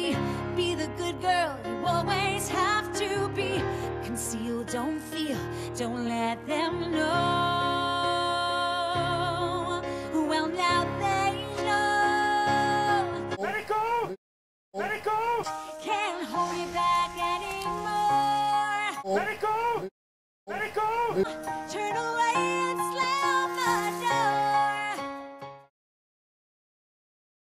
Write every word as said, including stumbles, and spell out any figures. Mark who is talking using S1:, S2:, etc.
S1: be. Be the good girl you always have to be. Conceal, don't feel, don't let them know. Well, now they know.
S2: Let it go! Let it go!
S1: Can't hold you back anymore.
S2: Let it go!